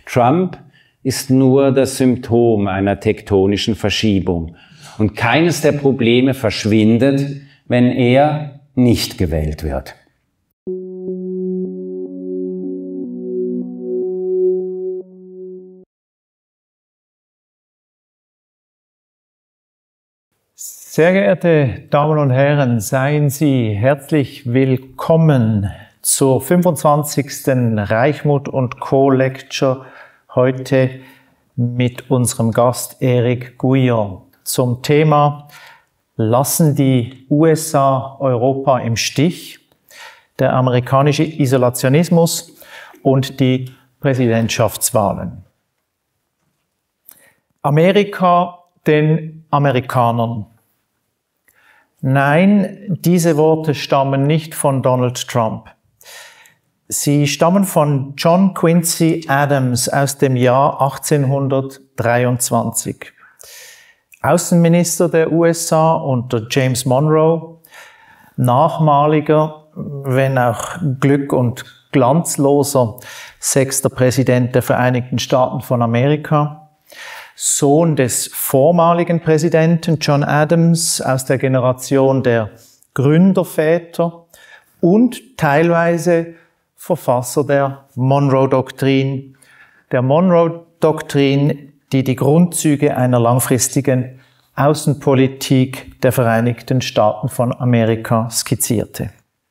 Trump ist nur das Symptom einer tektonischen Verschiebung. Und keines der Probleme verschwindet, wenn er nicht gewählt wird. Sehr geehrte Damen und Herren, seien Sie herzlich willkommen zur 25. Reichmuth & Co. Lecture, heute mit unserem Gast Eric Gouillon zum Thema Lassen die USA Europa im Stich, der amerikanische Isolationismus und die Präsidentschaftswahlen. Amerika den Amerikanern. Nein, diese Worte stammen nicht von Donald Trump. Sie stammen von John Quincy Adams aus dem Jahr 1823. Außenminister der USA unter James Monroe, nachmaliger, wenn auch glück- und glanzloser 6. Präsident der Vereinigten Staaten von Amerika, Sohn des vormaligen Präsidenten John Adams aus der Generation der Gründerväter und teilweise Verfasser der Monroe-Doktrin. Der Monroe-Doktrin, die die Grundzüge einer langfristigen Außenpolitik der Vereinigten Staaten von Amerika skizzierte.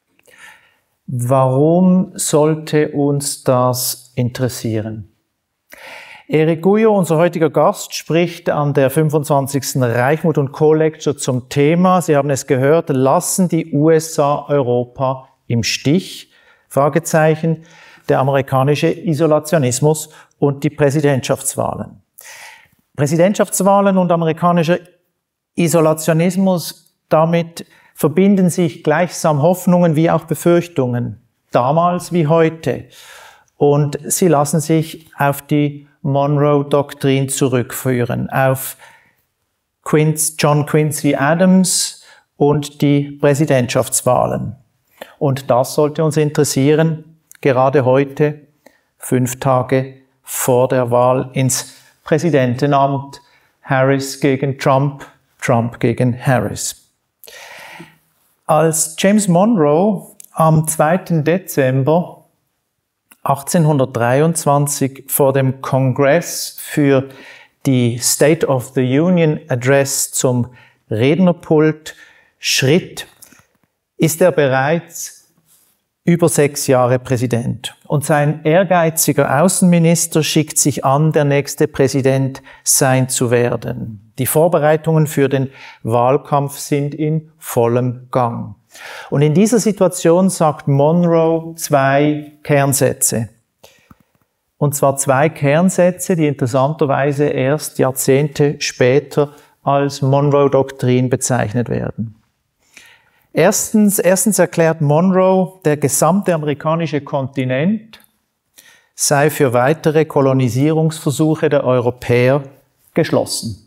Warum sollte uns das interessieren? Eric Gouillon, unser heutiger Gast, spricht an der 25. Reichmuth & Co. Lecture zum Thema, Sie haben es gehört, lassen die USA Europa im Stich? Fragezeichen, der amerikanische Isolationismus und die Präsidentschaftswahlen. Präsidentschaftswahlen und amerikanischer Isolationismus, damit verbinden sich gleichsam Hoffnungen wie auch Befürchtungen, damals wie heute. Und sie lassen sich auf die Monroe-Doktrin zurückführen, auf John Quincy Adams und die Präsidentschaftswahlen. Und das sollte uns interessieren, gerade heute, 5 Tage vor der Wahl ins Präsidentenamt, Harris gegen Trump, Trump gegen Harris. Als James Monroe am 2. Dezember 1823 vor dem Kongress für die State of the Union Address zum Rednerpult schritt, ist er bereits über 6 Jahre Präsident. Und sein ehrgeiziger Außenminister schickt sich an, der nächste Präsident sein zu werden. Die Vorbereitungen für den Wahlkampf sind in vollem Gang. Und in dieser Situation sagt Monroe 2 Kernsätze. Und zwar 2 Kernsätze, die interessanterweise erst Jahrzehnte später als Monroe-Doktrin bezeichnet werden. Erstens erklärt Monroe, der gesamte amerikanische Kontinent sei für weitere Kolonisierungsversuche der Europäer geschlossen.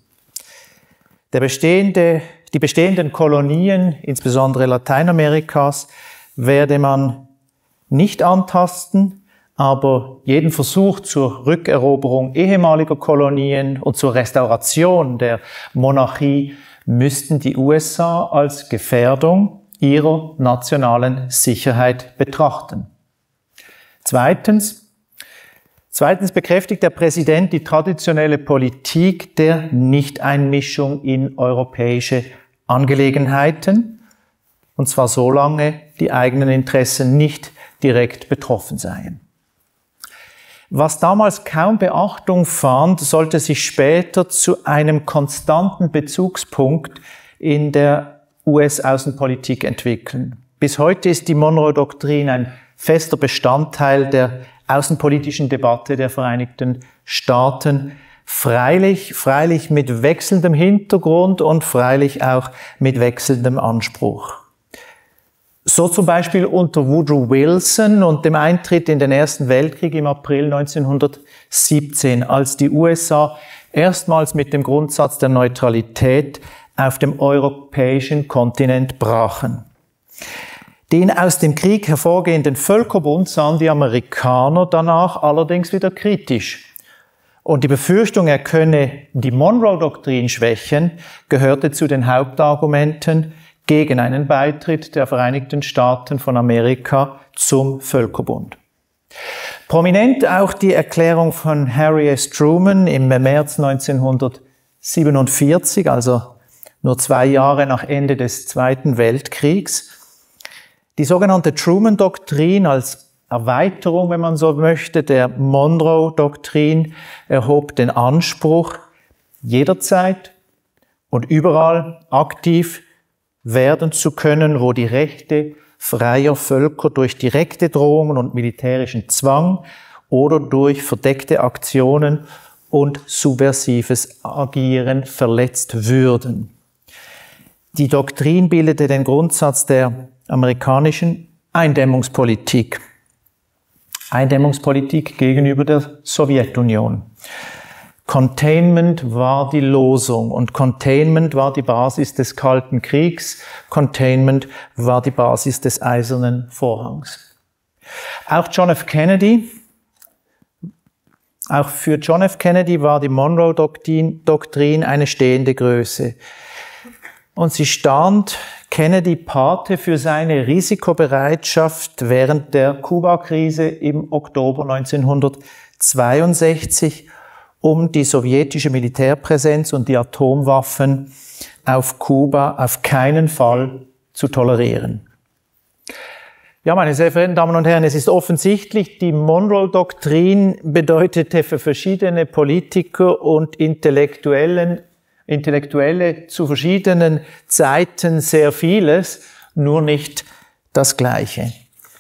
Die bestehenden Kolonien, insbesondere Lateinamerikas, werde man nicht antasten, aber jeden Versuch zur Rückeroberung ehemaliger Kolonien und zur Restauration der Monarchie müssten die USA als Gefährdung ihrer nationalen Sicherheit betrachten. Zweitens bekräftigt der Präsident die traditionelle Politik der Nichteinmischung in europäische Angelegenheiten, und zwar solange die eigenen Interessen nicht direkt betroffen seien. Was damals kaum Beachtung fand, sollte sich später zu einem konstanten Bezugspunkt in der US-Außenpolitik entwickeln. Bis heute ist die Monroe-Doktrin ein fester Bestandteil der außenpolitischen Debatte der Vereinigten Staaten, freilich mit wechselndem Hintergrund und freilich auch mit wechselndem Anspruch. So zum Beispiel unter Woodrow Wilson und dem Eintritt in den Ersten Weltkrieg im April 1917, als die USA erstmals mit dem Grundsatz der Neutralität auf dem europäischen Kontinent brachen. Den aus dem Krieg hervorgehenden Völkerbund sahen die Amerikaner danach allerdings wieder kritisch. Und die Befürchtung, er könne die Monroe-Doktrin schwächen, gehörte zu den Hauptargumenten gegen einen Beitritt der Vereinigten Staaten von Amerika zum Völkerbund. Prominent auch die Erklärung von Harry S. Truman im März 1947, also nur 2 Jahre nach Ende des Zweiten Weltkriegs. Die sogenannte Truman-Doktrin als Erweiterung, wenn man so möchte, der Monroe-Doktrin erhob den Anspruch, jederzeit und überall aktiv werden zu können, wo die Rechte freier Völker durch direkte Drohungen und militärischen Zwang oder durch verdeckte Aktionen und subversives Agieren verletzt würden. Die Doktrin bildete den Grundsatz der amerikanischen Eindämmungspolitik. Eindämmungspolitik gegenüber der Sowjetunion. Containment war die Losung und Containment war die Basis des Kalten Kriegs. Containment war die Basis des Eisernen Vorhangs. Auch für John F. Kennedy war die Monroe-Doktrin eine stehende Größe. Und sie stand Kennedy Pate für seine Risikobereitschaft während der Kuba-Krise im Oktober 1962, um die sowjetische Militärpräsenz und die Atomwaffen auf Kuba auf keinen Fall zu tolerieren. Ja, meine sehr verehrten Damen und Herren, es ist offensichtlich, die Monroe-Doktrin bedeutete für verschiedene Politiker und Intellektuelle zu verschiedenen Zeiten sehr vieles, nur nicht das Gleiche.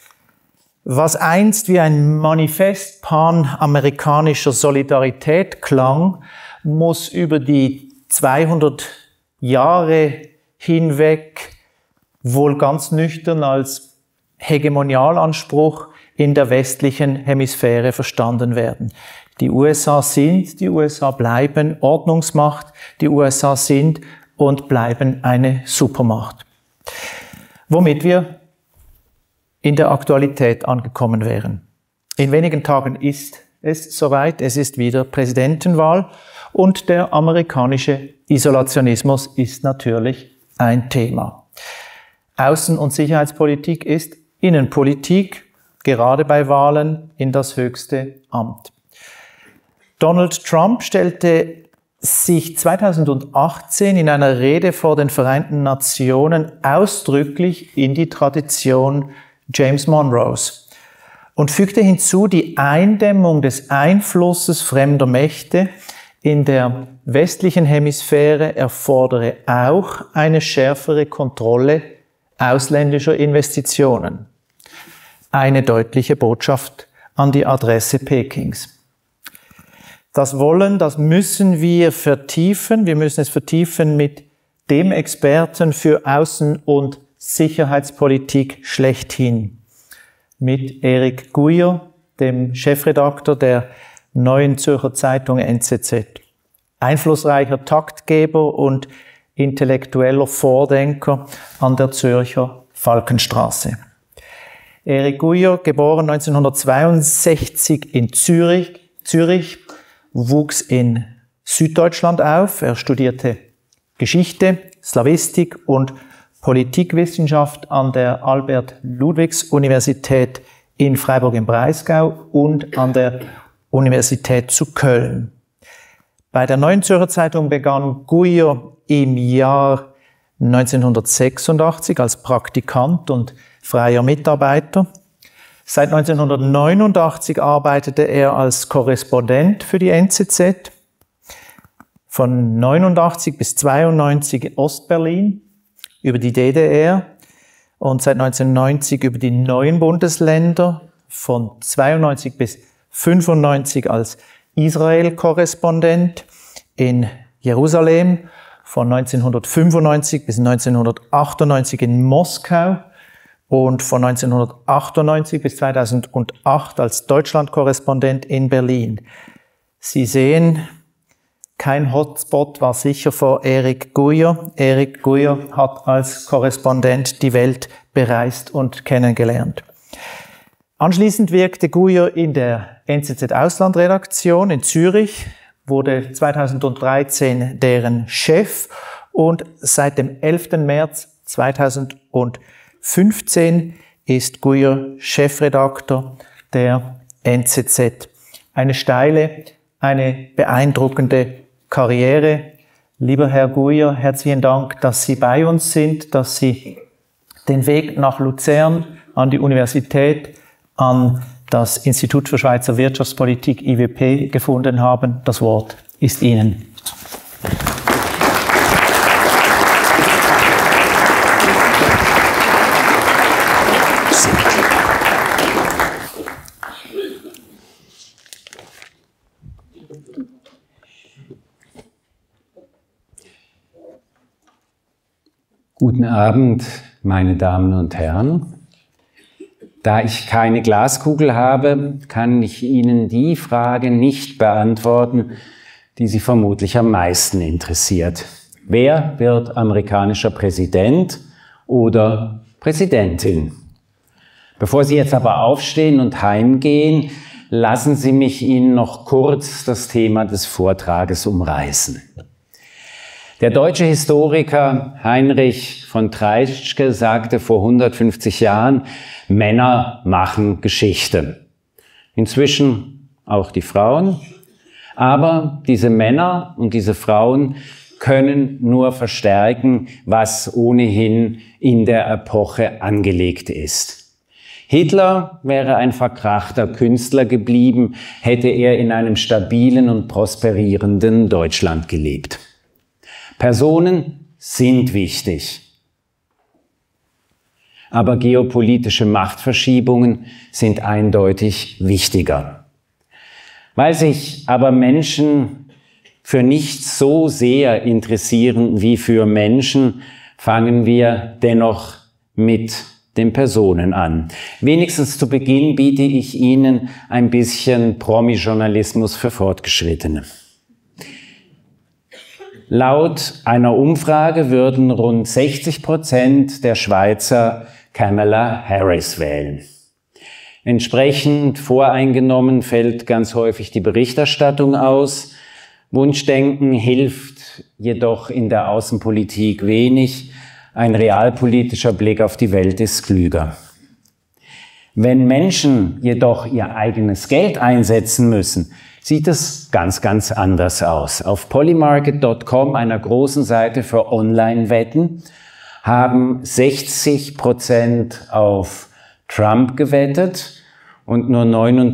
Was einst wie ein Manifest panamerikanischer Solidarität klang, muss über die 200 Jahre hinweg wohl ganz nüchtern als Hegemonialanspruch in der westlichen Hemisphäre verstanden werden. Die USA sind, die USA bleiben Ordnungsmacht, die USA sind und bleiben eine Supermacht. Womit wir in der Aktualität angekommen wären. In wenigen Tagen ist es soweit, es ist wieder Präsidentenwahl und der amerikanische Isolationismus ist natürlich ein Thema. Außen- und Sicherheitspolitik ist Innenpolitik, gerade bei Wahlen in das höchste Amt. Donald Trump stellte sich 2018 in einer Rede vor den Vereinten Nationen ausdrücklich in die Tradition James Monroes und fügte hinzu, die Eindämmung des Einflusses fremder Mächte in der westlichen Hemisphäre erfordere auch eine schärfere Kontrolle ausländischer Investitionen. Eine deutliche Botschaft an die Adresse Pekings. Das müssen wir vertiefen. Wir müssen es vertiefen mit dem Experten für Außen- und Sicherheitspolitik schlechthin. Mit Erik Guyer, dem Chefredakteur der Neuen Zürcher Zeitung NZZ. Einflussreicher Taktgeber und intellektueller Vordenker an der Zürcher Falkenstraße. Erik Guyer, geboren 1962 in Zürich, wuchs in Süddeutschland auf. Er studierte Geschichte, Slawistik und Politikwissenschaft an der Albert-Ludwigs-Universität in Freiburg im Breisgau und an der Universität zu Köln. Bei der Neuen Zürcher Zeitung begann Guyer im Jahr 1986 als Praktikant und freier Mitarbeiter. Seit 1989 arbeitete er als Korrespondent für die NZZ. Von 89 bis 92 in Ostberlin über die DDR und seit 1990 über die neuen Bundesländer, von 92 bis 95 als Israel-Korrespondent in Jerusalem, von 1995 bis 1998 in Moskau und von 1998 bis 2008 als Deutschland-Korrespondent in Berlin. Sie sehen, kein Hotspot war sicher vor Erik Guyer. Erik Guyer hat als Korrespondent die Welt bereist und kennengelernt. Anschließend wirkte Guyer in der NZZ Auslandredaktion in Zürich. wurde 2013 deren Chef und seit dem 11. März 2015 ist Guyer Chefredakteur der NZZ. Eine steile, eine beeindruckende Karriere. Lieber Herr Guyer, herzlichen Dank, dass Sie bei uns sind, dass Sie den Weg nach Luzern, an die Universität, an das Institut für Schweizer Wirtschaftspolitik IWP gefunden haben. Das Wort ist Ihnen. Guten Abend, meine Damen und Herren. Da ich keine Glaskugel habe, kann ich Ihnen die Frage nicht beantworten, die Sie vermutlich am meisten interessiert. Wer wird amerikanischer Präsident oder Präsidentin? Bevor Sie jetzt aber aufstehen und heimgehen, lassen Sie mich Ihnen noch kurz das Thema des Vortrages umreißen. Der deutsche Historiker Heinrich von Treitschke sagte vor 150 Jahren, Männer machen Geschichte. Inzwischen auch die Frauen. Aber diese Männer und diese Frauen können nur verstärken, was ohnehin in der Epoche angelegt ist. Hitler wäre ein verkrachter Künstler geblieben, hätte er in einem stabilen und prosperierenden Deutschland gelebt. Personen sind wichtig. Aber geopolitische Machtverschiebungen sind eindeutig wichtiger. Weil sich aber Menschen für nichts so sehr interessieren wie für Menschen, fangen wir dennoch mit den Personen an. Wenigstens zu Beginn biete ich Ihnen ein bisschen Promi-Journalismus für Fortgeschrittene. Laut einer Umfrage würden rund 60% der Schweizer Kamala Harris wählen. Entsprechend voreingenommen fällt ganz häufig die Berichterstattung aus. Wunschdenken hilft jedoch in der Außenpolitik wenig. Ein realpolitischer Blick auf die Welt ist klüger. Wenn Menschen jedoch ihr eigenes Geld einsetzen müssen, sieht es ganz, ganz anders aus. Auf Polymarket.com, einer großen Seite für Online-Wetten, haben 60% auf Trump gewettet und nur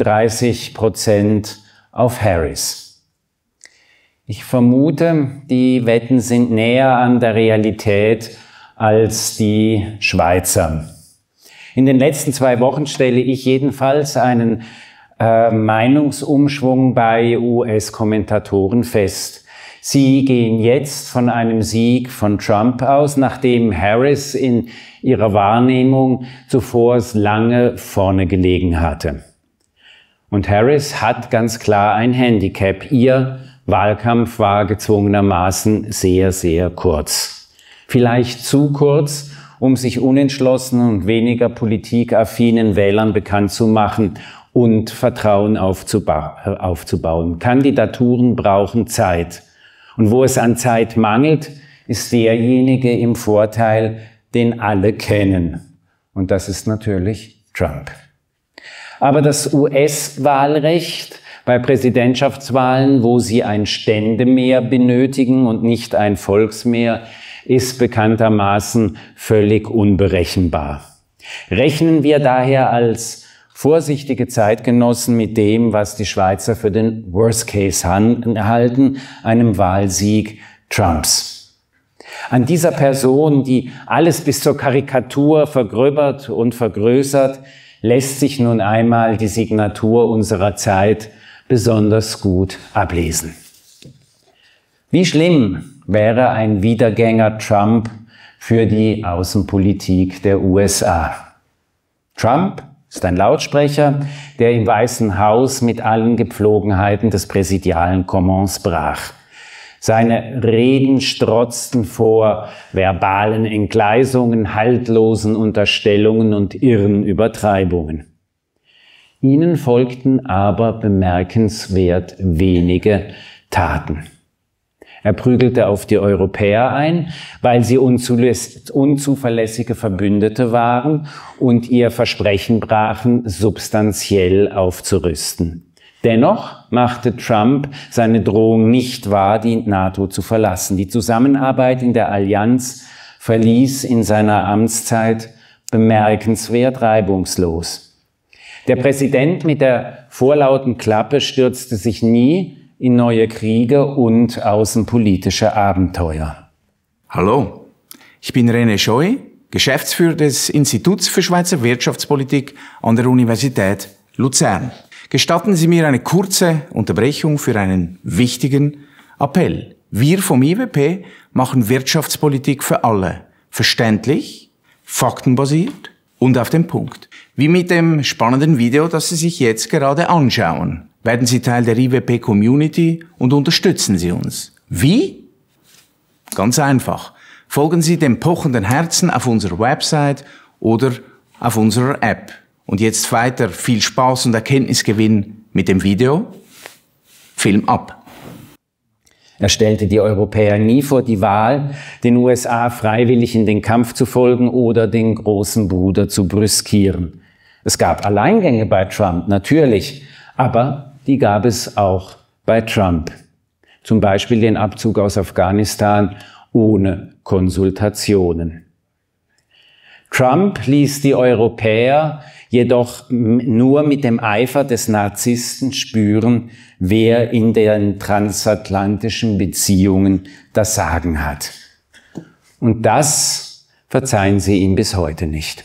39% auf Harris. Ich vermute, die Wetten sind näher an der Realität als die Schweizer. In den letzten 2 Wochen stelle ich jedenfalls einen Meinungsumschwung bei US-Kommentatoren fest. Sie gehen jetzt von einem Sieg von Trump aus, nachdem Harris in ihrer Wahrnehmung zuvor lange vorne gelegen hatte. Und Harris hat ganz klar ein Handicap. Ihr Wahlkampf war gezwungenermaßen sehr, sehr kurz. Vielleicht zu kurz, um sich unentschlossenen und weniger politikaffinen Wählern bekannt zu machen und Vertrauen aufzubauen. Kandidaturen brauchen Zeit. Und wo es an Zeit mangelt, ist derjenige im Vorteil, den alle kennen. Und das ist natürlich Trump. Aber das US-Wahlrecht bei Präsidentschaftswahlen, wo sie ein Ständemehr benötigen und nicht ein Volksmehr, ist bekanntermaßen völlig unberechenbar. Rechnen wir daher als vorsichtige Zeitgenossen mit dem, was die Schweizer für den Worst Case halten, einem Wahlsieg Trumps. An dieser Person, die alles bis zur Karikatur vergröbert und vergrößert, lässt sich nun einmal die Signatur unserer Zeit besonders gut ablesen. Wie schlimm wäre ein Wiedergänger Trump für die Außenpolitik der USA? Trump ist ein Lautsprecher, der im Weißen Haus mit allen Gepflogenheiten des präsidialen Commons brach. Seine Reden strotzten vor verbalen Entgleisungen, haltlosen Unterstellungen und irren Übertreibungen. Ihnen folgten aber bemerkenswert wenige taten. Er prügelte auf die Europäer ein, weil sie unzuverlässige Verbündete waren und ihr Versprechen brachen, substanziell aufzurüsten. Dennoch machte Trump seine Drohung nicht wahr, die NATO zu verlassen. Die Zusammenarbeit in der Allianz verlief in seiner Amtszeit bemerkenswert reibungslos. Der Präsident mit der vorlauten Klappe stürzte sich nie in neue Kriege und außenpolitische Abenteuer. Hallo, ich bin René Scheu, Geschäftsführer des Instituts für Schweizer Wirtschaftspolitik an der Universität Luzern. Gestatten Sie mir eine kurze Unterbrechung für einen wichtigen Appell. Wir vom IWP machen Wirtschaftspolitik für alle. Verständlich, faktenbasiert und auf den Punkt. Wie mit dem spannenden Video, das Sie sich jetzt gerade anschauen. Werden Sie Teil der IWP-Community und unterstützen Sie uns. Wie? Ganz einfach. Folgen Sie dem pochenden Herzen auf unserer Website oder auf unserer App. Und jetzt weiter viel Spaß und Erkenntnisgewinn mit dem Video. Film ab. Er stellte die Europäer nie vor die Wahl, den USA freiwillig in den Kampf zu folgen oder den großen Bruder zu brüskieren. Es gab Alleingänge bei Trump, natürlich, aber die gab es auch bei Trump. Zum Beispiel den Abzug aus Afghanistan ohne Konsultationen. Trump ließ die Europäer jedoch nur mit dem Eifer des Narzissten spüren, wer in den transatlantischen Beziehungen das Sagen hat. Und das verzeihen sie ihm bis heute nicht.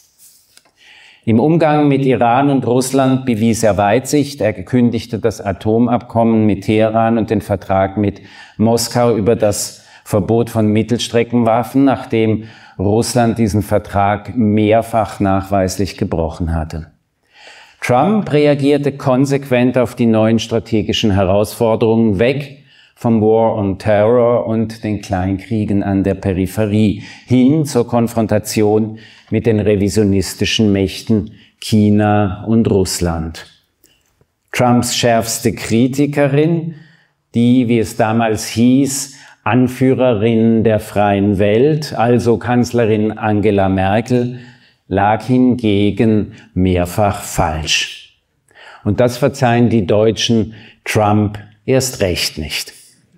Im Umgang mit Iran und Russland bewies er Weitsicht. Er kündigte das Atomabkommen mit Teheran und den Vertrag mit Moskau über das Verbot von Mittelstreckenwaffen, nachdem Russland diesen Vertrag mehrfach nachweislich gebrochen hatte. Trump reagierte konsequent auf die neuen strategischen Herausforderungen, weg vom War on Terror und den Kleinkriegen an der Peripherie, hin zur Konfrontation mit den revisionistischen Mächten China und Russland. Trumps schärfste Kritikerin, die, wie es damals hieß, Anführerin der freien Welt, also Kanzlerin Angela Merkel, lag hingegen mehrfach falsch. Und das verzeihen die Deutschen Trump erst recht nicht.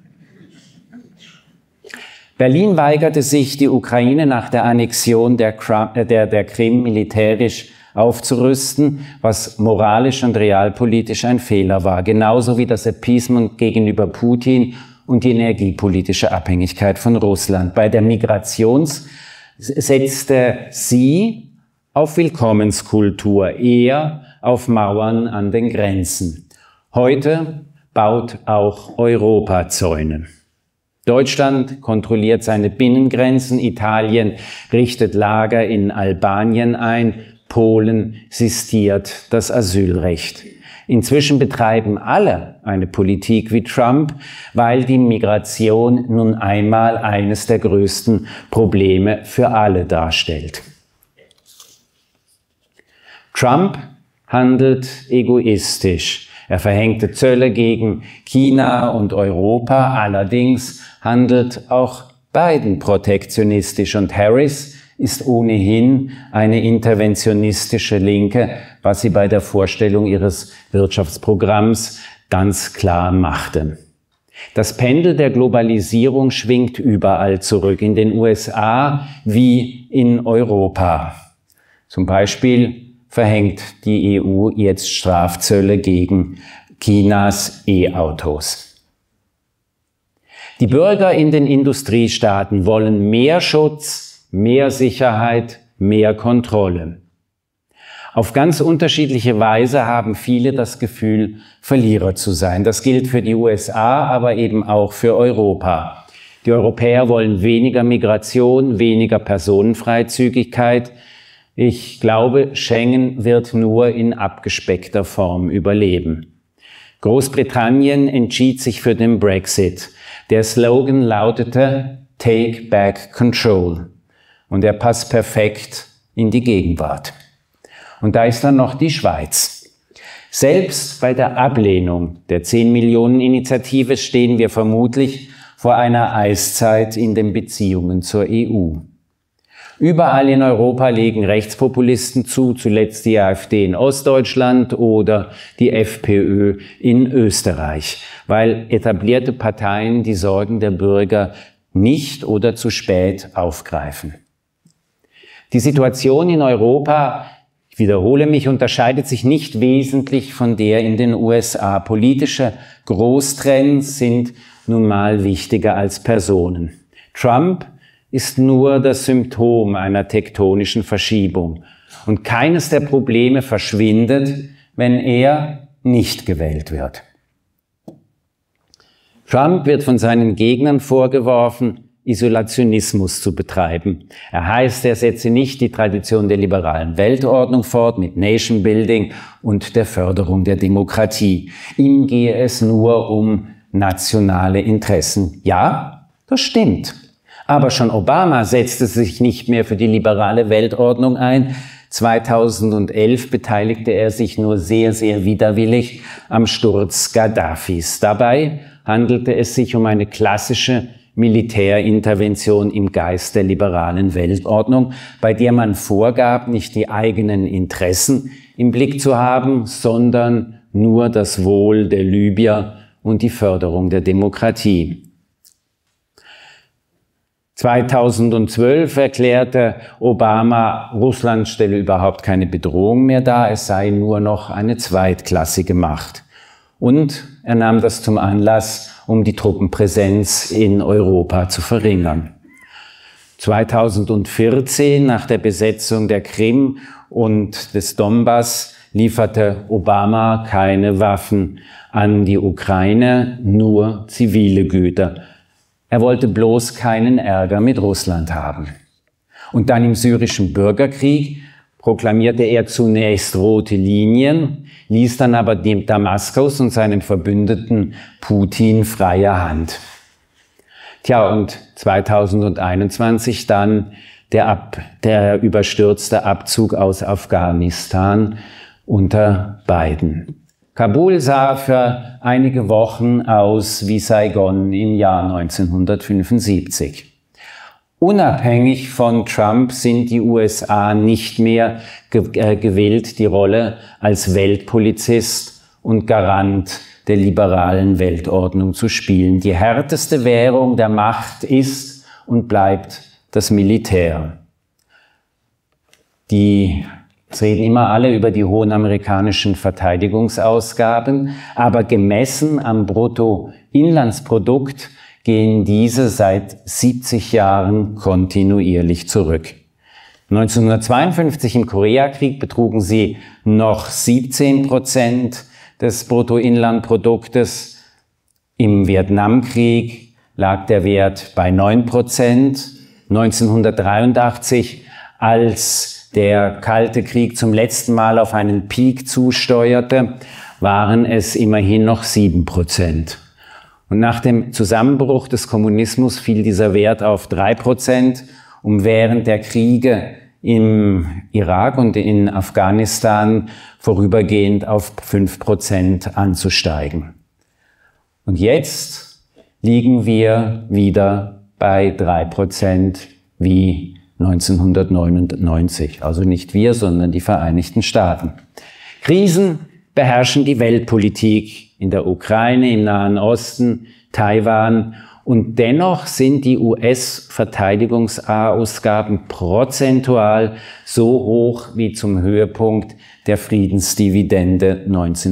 Berlin weigerte sich, die Ukraine nach der Annexion der Krim militärisch aufzurüsten, was moralisch und realpolitisch ein Fehler war, genauso wie das Appeasement gegenüber Putin und die energiepolitische Abhängigkeit von Russland. Bei der Migration setzte sie auf Willkommenskultur, eher auf Mauern an den Grenzen. Heute baut auch Europa Zäune. Deutschland kontrolliert seine Binnengrenzen, Italien richtet Lager in Albanien ein, Polen sistiert das Asylrecht. Inzwischen betreiben alle eine Politik wie Trump, weil die Migration nun einmal eines der größten Probleme für alle darstellt. Trump handelt egoistisch. Er verhängte Zölle gegen China und Europa, allerdings handelt auch Biden protektionistisch und Harris ist ohnehin eine interventionistische Linke, was sie bei der Vorstellung ihres Wirtschaftsprogramms ganz klar machte. Das Pendel der Globalisierung schwingt überall zurück, in den USA wie in Europa. Zum Beispiel verhängt die EU jetzt Strafzölle gegen Chinas E-Autos. Die Bürger in den Industriestaaten wollen mehr Schutz, mehr Sicherheit, mehr Kontrolle. Auf ganz unterschiedliche Weise haben viele das Gefühl, Verlierer zu sein. Das gilt für die USA, aber eben auch für Europa. Die Europäer wollen weniger Migration, weniger Personenfreizügigkeit. Ich glaube, Schengen wird nur in abgespeckter Form überleben. Großbritannien entschied sich für den Brexit. Der Slogan lautete Take Back Control. Und er passt perfekt in die Gegenwart. Und da ist dann noch die Schweiz. Selbst bei der Ablehnung der 10-Millionen-Initiative stehen wir vermutlich vor einer Eiszeit in den Beziehungen zur EU. Überall in Europa legen Rechtspopulisten zu, zuletzt die AfD in Ostdeutschland oder die FPÖ in Österreich, weil etablierte Parteien die Sorgen der Bürger nicht oder zu spät aufgreifen. Die Situation in Europa, ich wiederhole mich, unterscheidet sich nicht wesentlich von der in den USA. Politische Großtrends sind nun mal wichtiger als Personen. Trump ist nur das Symptom einer tektonischen Verschiebung. Und keines der Probleme verschwindet, wenn er nicht gewählt wird. Trump wird von seinen Gegnern vorgeworfen, Isolationismus zu betreiben. Er heißt, er setze nicht die Tradition der liberalen Weltordnung fort mit Nation Building und der Förderung der Demokratie. Ihm gehe es nur um nationale Interessen. Ja, das stimmt. Aber schon Obama setzte sich nicht mehr für die liberale Weltordnung ein. 2011 beteiligte er sich nur sehr, sehr widerwillig am Sturz Gaddafis. Dabei handelte es sich um eine klassische Militärintervention im Geist der liberalen Weltordnung, bei der man vorgab, nicht die eigenen Interessen im Blick zu haben, sondern nur das Wohl der Libyer und die Förderung der Demokratie. 2012 erklärte Obama, Russland stelle überhaupt keine Bedrohung mehr dar, es sei nur noch eine zweitklassige Macht. Und er nahm das zum Anlass, um die Truppenpräsenz in Europa zu verringern. 2014, nach der Besetzung der Krim und des Donbass, lieferte Obama keine Waffen an die Ukraine, nur zivile Güter. Er wollte bloß keinen Ärger mit Russland haben. Und dann im syrischen Bürgerkrieg proklamierte er zunächst rote Linien, ließ dann aber dem Damaskus und seinem Verbündeten Putin freie Hand. Tja, und 2021 dann der überstürzte Abzug aus Afghanistan unter Biden. Kabul sah für einige Wochen aus wie Saigon im Jahr 1975. Unabhängig von Trump sind die USA nicht mehr gewillt, die Rolle als Weltpolizist und Garant der liberalen Weltordnung zu spielen. Die härteste Währung der Macht ist und bleibt das Militär. Es reden immer alle über die hohen amerikanischen Verteidigungsausgaben, aber gemessen am Bruttoinlandsprodukt gehen diese seit 70 Jahren kontinuierlich zurück. 1952 im Koreakrieg betrugen sie noch 17% des Bruttoinlandproduktes. Im Vietnamkrieg lag der Wert bei 9%. 1983, als der Kalte Krieg zum letzten Mal auf einen Peak zusteuerte, waren es immerhin noch 7%. Und nach dem Zusammenbruch des Kommunismus fiel dieser Wert auf 3%, um während der Kriege im Irak und in Afghanistan vorübergehend auf 5% anzusteigen. Und jetzt liegen wir wieder bei 3% wie 1999. Also nicht wir, sondern die Vereinigten Staaten. Krisen beherrschen die Weltpolitik in der Ukraine, im Nahen Osten, Taiwan. Und dennoch sind die US-Verteidigungsausgaben prozentual so hoch wie zum Höhepunkt der Friedensdividende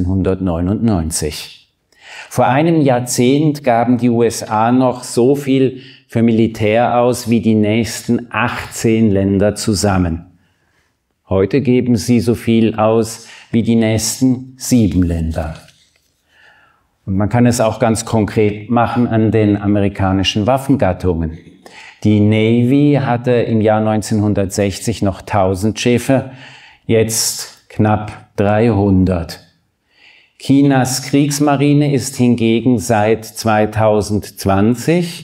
1999. Vor einem Jahrzehnt gaben die USA noch so viel für Militär aus wie die nächsten 18 Länder zusammen. Heute geben sie so viel aus wie die nächsten 7 Länder. Und man kann es auch ganz konkret machen an den amerikanischen Waffengattungen. Die Navy hatte im Jahr 1960 noch 1000 Schiffe, jetzt knapp 300. Chinas Kriegsmarine ist hingegen seit 2005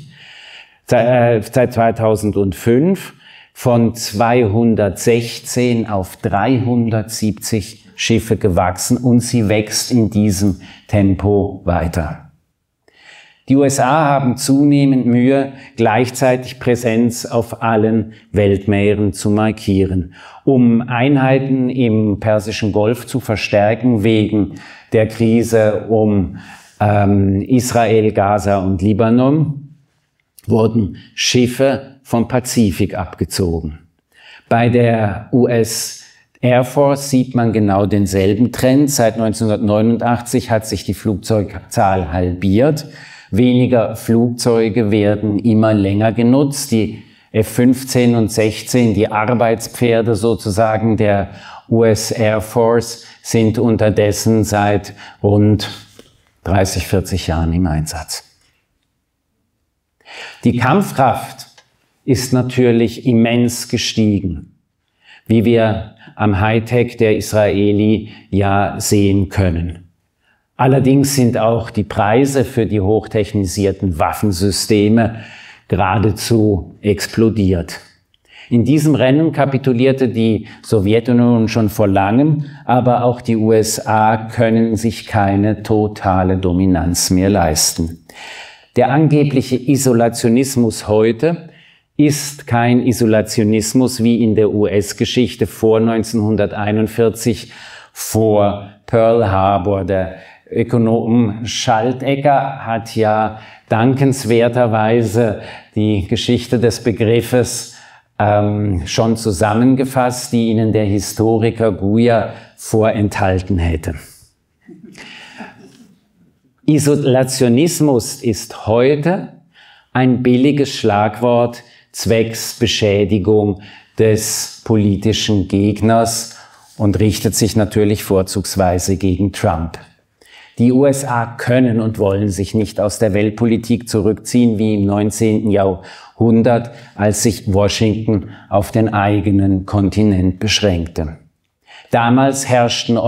von 216 auf 370 Schiffe gewachsen und sie wächst in diesem Tempo weiter. Die USA haben zunehmend Mühe, gleichzeitig Präsenz auf allen Weltmeeren zu markieren, um Einheiten im Persischen Golf zu verstärken wegen der Krise um Israel, Gaza und Libanon, wurden Schiffe vom Pazifik abgezogen. Bei der US Air Force sieht man genau denselben Trend. Seit 1989 hat sich die Flugzeugzahl halbiert. Weniger Flugzeuge werden immer länger genutzt. Die F-15 und 16, die Arbeitspferde sozusagen der US Air Force, sind unterdessen seit rund 30, 40 Jahren im Einsatz. Die Kampfkraft ist natürlich immens gestiegen, wie wir am Hightech der Israeli ja sehen können. Allerdings sind auch die Preise für die hochtechnisierten Waffensysteme geradezu explodiert. In diesem Rennen kapitulierte die Sowjetunion schon vor langem, aber auch die USA können sich keine totale Dominanz mehr leisten. Der angebliche Isolationismus heute ist kein Isolationismus wie in der US-Geschichte vor 1941, vor Pearl Harbor. Der Ökonom Schaltegger hat ja dankenswerterweise die Geschichte des Begriffes schon zusammengefasst, die Ihnen der Historiker Guya vorenthalten hätte. Isolationismus ist heute ein billiges Schlagwort zwecks Beschädigung des politischen Gegners und richtet sich natürlich vorzugsweise gegen Trump. Die USA können und wollen sich nicht aus der Weltpolitik zurückziehen wie im 19. Jahrhundert, als sich Washington auf den eigenen Kontinent beschränkte. Damals herrschten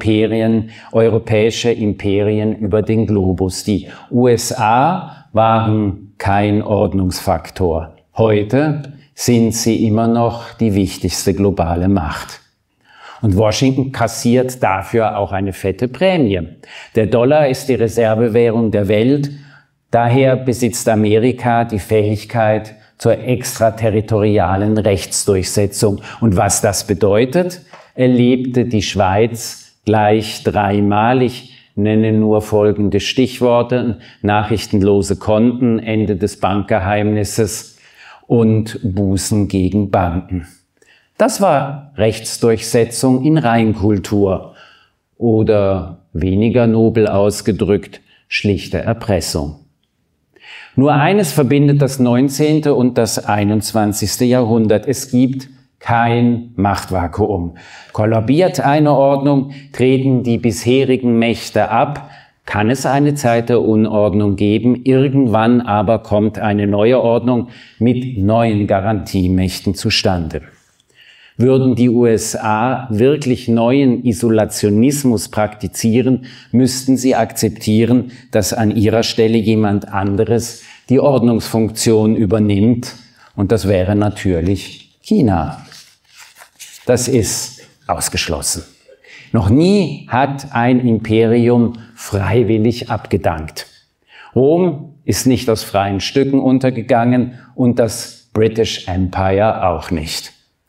europäische Imperien über den Globus. Die USA waren kein Ordnungsfaktor. Heute sind sie immer noch die wichtigste globale Macht. Und Washington kassiert dafür auch eine fette Prämie. Der Dollar ist die Reservewährung der Welt. Daher besitzt Amerika die Fähigkeit zur extraterritorialen Rechtsdurchsetzung. Und was das bedeutet, erlebte die Schweiz gleich dreimal. Ich nenne nur folgende Stichworte: nachrichtenlose Konten, Ende des Bankgeheimnisses und Bußen gegen Banken. Das war Rechtsdurchsetzung in Reinkultur oder weniger nobel ausgedrückt schlichte Erpressung. Nur eines verbindet das 19. und das 21. Jahrhundert. Es gibt kein Machtvakuum. Kollabiert eine Ordnung, treten die bisherigen Mächte ab, kann es eine Zeit der Unordnung geben. Irgendwann aber kommt eine neue Ordnung mit neuen Garantiemächten zustande. Würden die USA wirklich neuen Isolationismus praktizieren, müssten sie akzeptieren, dass an ihrer Stelle jemand anderes die Ordnungsfunktion übernimmt. Und das wäre natürlich China. Das ist ausgeschlossen. Noch nie hat ein Imperium freiwillig abgedankt. Rom ist nicht aus freien Stücken untergegangen und das British Empire auch nicht.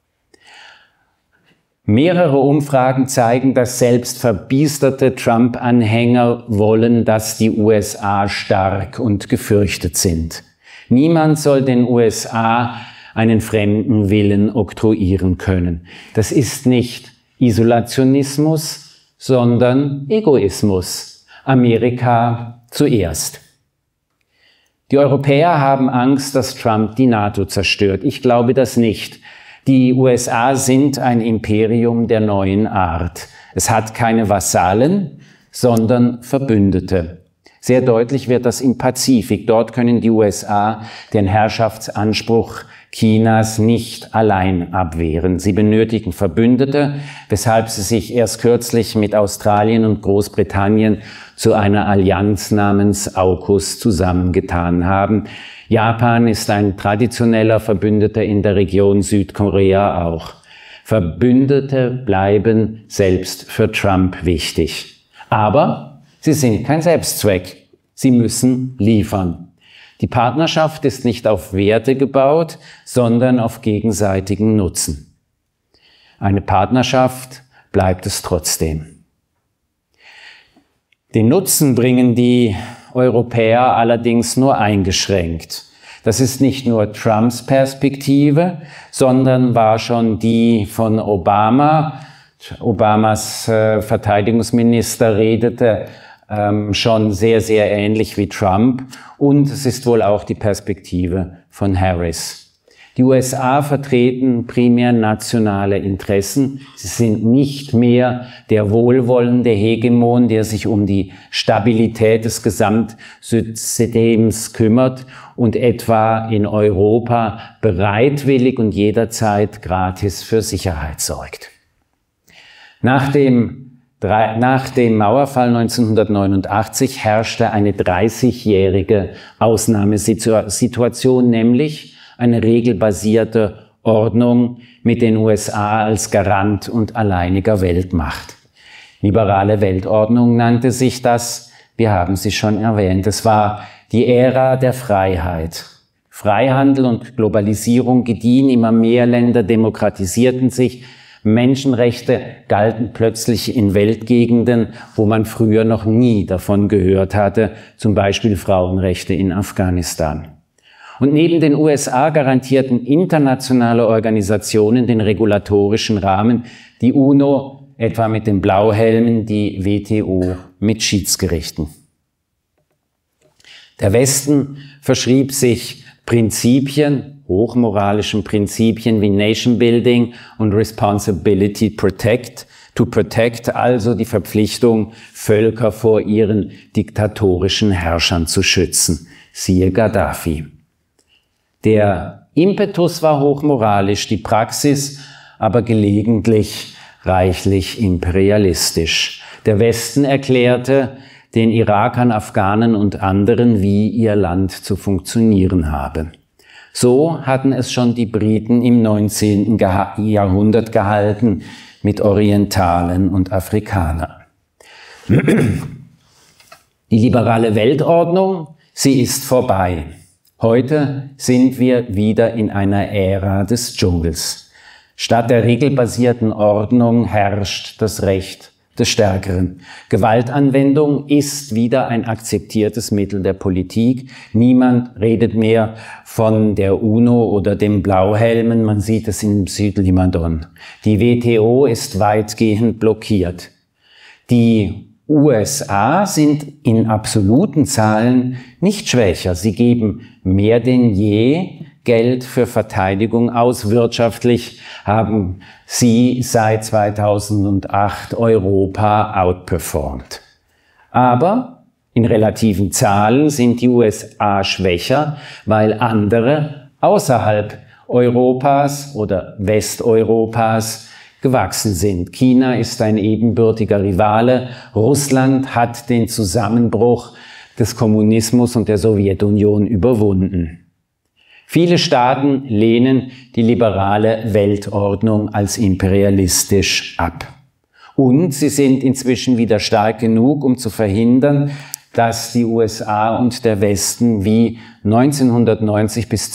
Mehrere Umfragen zeigen, dass selbst verbiesterte Trump-Anhänger wollen, dass die USA stark und gefürchtet sind. Niemand soll den USA einen fremden Willen oktroyieren können. Das ist nicht Isolationismus, sondern Egoismus. Amerika zuerst. Die Europäer haben Angst, dass Trump die NATO zerstört. Ich glaube das nicht. Die USA sind ein Imperium der neuen Art. Es hat keine Vasallen, sondern Verbündete. Sehr deutlich wird das im Pazifik. Dort können die USA den Herrschaftsanspruch Chinas nicht allein abwehren. Sie benötigen Verbündete, weshalb sie sich erst kürzlich mit Australien und Großbritannien zu einer Allianz namens AUKUS zusammengetan haben. Japan ist ein traditioneller Verbündeter in der Region, Südkorea auch. Verbündete bleiben selbst für Trump wichtig. Aber sie sind kein Selbstzweck. Sie müssen liefern. Die Partnerschaft ist nicht auf Werte gebaut, sondern auf gegenseitigen Nutzen. Eine Partnerschaft bleibt es trotzdem. Den Nutzen bringen die Europäer allerdings nur eingeschränkt. Das ist nicht nur Trumps Perspektive, sondern war schon die von Obama. Obamas Verteidigungsminister redete schon sehr, sehr ähnlich wie Trump. Und es ist wohl auch die Perspektive von Harris. Die USA vertreten primär nationale Interessen. Sie sind nicht mehr der wohlwollende Hegemon, der sich um die Stabilität des Gesamtsystems kümmert und etwa in Europa bereitwillig und jederzeit gratis für Sicherheit sorgt. Nach dem Mauerfall 1989 herrschte eine 30-jährige Ausnahmesituation, nämlich eine regelbasierte Ordnung mit den USA als Garant und alleiniger Weltmacht. Liberale Weltordnung nannte sich das, wir haben sie schon erwähnt. Es war die Ära der Freiheit. Freihandel und Globalisierung gediehen, immer mehr Länder demokratisierten sich, Menschenrechte galten plötzlich in Weltgegenden, wo man früher noch nie davon gehört hatte, zum Beispiel Frauenrechte in Afghanistan. Und neben den USA garantierten internationale Organisationen den regulatorischen Rahmen, die UNO etwa mit den Blauhelmen, die WTO mit Schiedsgerichten. Der Westen verschrieb sich Prinzipien, hochmoralischen Prinzipien wie Nation Building und Responsibility to Protect, also die Verpflichtung, Völker vor ihren diktatorischen Herrschern zu schützen. Siehe Gaddafi. Der Impetus war hochmoralisch, die Praxis aber gelegentlich reichlich imperialistisch. Der Westen erklärte den Irakern, Afghanen und anderen, wie ihr Land zu funktionieren habe. So hatten es schon die Briten im 19. Jahrhundert gehalten mit Orientalen und Afrikanern. Die liberale Weltordnung, sie ist vorbei. Heute sind wir wieder in einer Ära des Dschungels. Statt der regelbasierten Ordnung herrscht das Recht des Stärkeren. Gewaltanwendung ist wieder ein akzeptiertes Mittel der Politik. Niemand redet mehr von der UNO oder dem Blauhelmen. Man sieht es im Südlibanon. Die WTO ist weitgehend blockiert. Die USA sind in absoluten Zahlen nicht schwächer. Sie geben mehr denn je Geld für Verteidigung aus. Wirtschaftlich haben sie seit 2008 Europa outperformed. Aber in relativen Zahlen sind die USA schwächer, weil andere außerhalb Europas oder Westeuropas gewachsen sind. China ist ein ebenbürtiger Rivale. Russland hat den Zusammenbruch des Kommunismus und der Sowjetunion überwunden. Viele Staaten lehnen die liberale Weltordnung als imperialistisch ab. Und sie sind inzwischen wieder stark genug, um zu verhindern, dass die USA und der Westen wie 1990 bis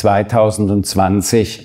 2020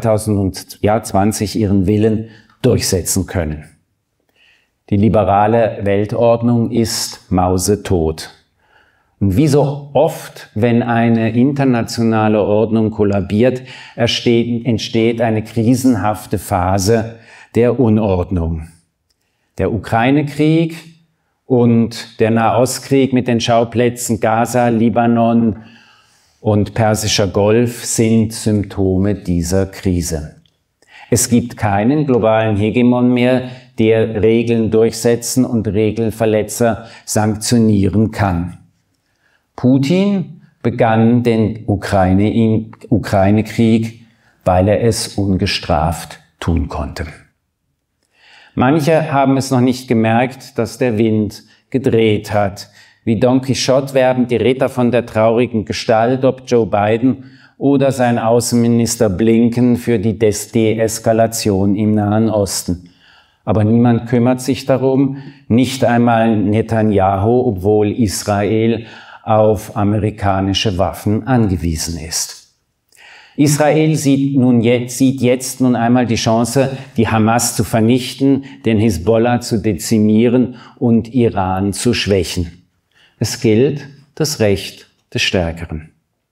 ihren Willen durchsetzen können. Die liberale Weltordnung ist mausetot. Und wie so oft, wenn eine internationale Ordnung kollabiert, entsteht eine krisenhafte Phase der Unordnung. Der Ukraine-Krieg und der Nahostkrieg mit den Schauplätzen Gaza, Libanon und Persischer Golf sind Symptome dieser Krise. Es gibt keinen globalen Hegemon mehr, der Regeln durchsetzen und Regelverletzer sanktionieren kann. Putin begann den Ukraine-Krieg, weil er es ungestraft tun konnte. Manche haben es noch nicht gemerkt, dass der Wind gedreht hat. Wie Don Quixote werben die Ritter von der traurigen Gestalt, ob Joe Biden oder sein Außenminister Blinken für die Deeskalation im Nahen Osten. Aber niemand kümmert sich darum, nicht einmal Netanyahu, obwohl Israel auf amerikanische Waffen angewiesen ist. Israel sieht jetzt nun einmal die Chance, die Hamas zu vernichten, den Hisbollah zu dezimieren und Iran zu schwächen. Es gilt das Recht des Stärkeren.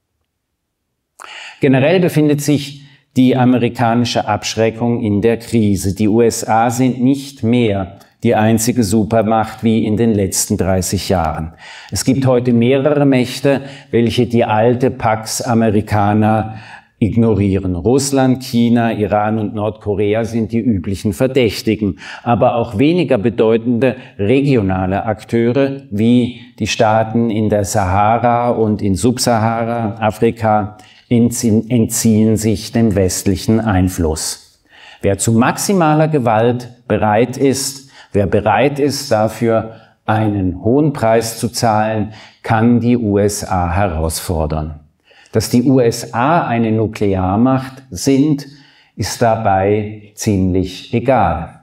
Generell befindet sich die amerikanische Abschreckung in der Krise. Die USA sind nicht mehr die einzige Supermacht wie in den letzten 30 Jahren. Es gibt heute mehrere Mächte, welche die alte Pax Americana ignorieren. Russland, China, Iran und Nordkorea sind die üblichen Verdächtigen, aber auch weniger bedeutende regionale Akteure wie die Staaten in der Sahara und in Subsahara-Afrika entziehen sich dem westlichen Einfluss. Wer zu maximaler Gewalt bereit ist, wer bereit ist, dafür einen hohen Preis zu zahlen, kann die USA herausfordern. Dass die USA eine Nuklearmacht sind, ist dabei ziemlich egal.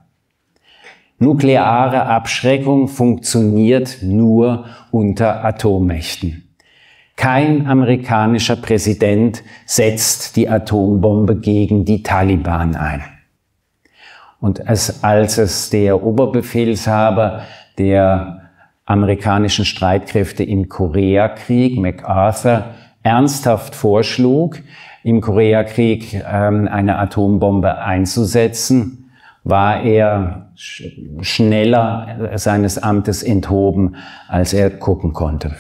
Nukleare Abschreckung funktioniert nur unter Atommächten. Kein amerikanischer Präsident setzt die Atombombe gegen die Taliban ein. Und als es der Oberbefehlshaber der amerikanischen Streitkräfte im Koreakrieg, MacArthur, ernsthaft vorschlug, im Koreakrieg eine Atombombe einzusetzen, war er schneller seines Amtes enthoben, als er gucken konnte.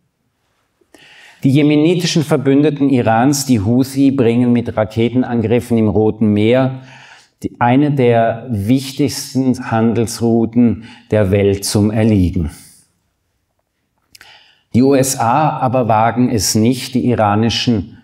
Die jemenitischen Verbündeten Irans, die Houthi, bringen mit Raketenangriffen im Roten Meer eine der wichtigsten Handelsrouten der Welt zum Erliegen. Die USA aber wagen es nicht, die iranischen